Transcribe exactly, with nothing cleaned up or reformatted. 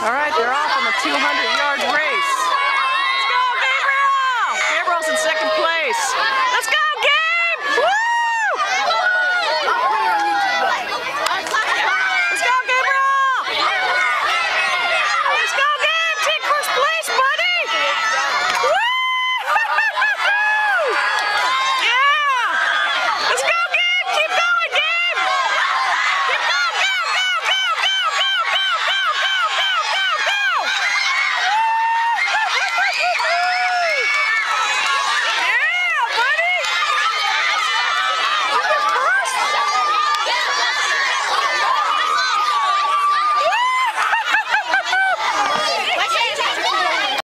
All right, they're off on the two hundred yard race. Let's go, Gabriel! Gabriel's in second place. Let's go, Gabe! Woo!